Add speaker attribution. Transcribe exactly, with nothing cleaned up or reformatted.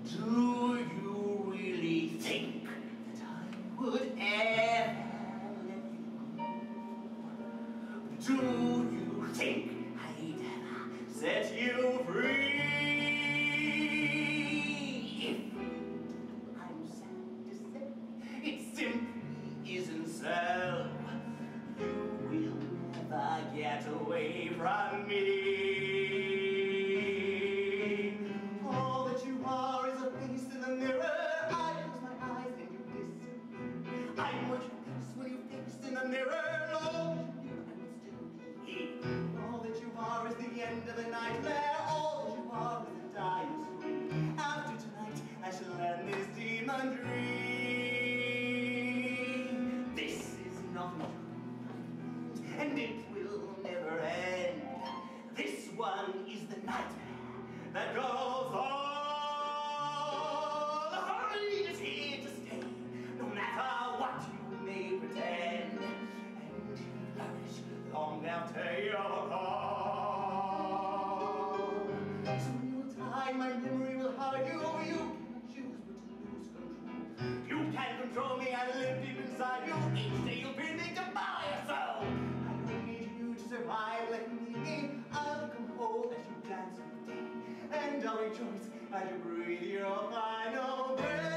Speaker 1: Do you really think that I would ever let you go? Do you think I'd ever set you free? If I'm sad to say, it simply isn't so. You will never get away from me. All that you are is a face in the mirror. I close my eyes and you disappear. I'm what you face when you face in the mirror. Lord, you can still be here. All that you are is the end of the nightmare. All that you are is a dying scream. After tonight, I shall end this demon dream. This is not my dream, and it will never end. This one is the nightmare that goes on. The horror is here to stay, no matter what you may pretend, and it will flourish long after you're gone. Soon you'll die, my memory will hug you. You can choose but to lose control. You can't control me, I live deep inside you. Each day you'll bring me to my soul. I don't need you to survive, let me be. I'll become whole as you dance with me, and I'll rejoice as you breathe your final breath.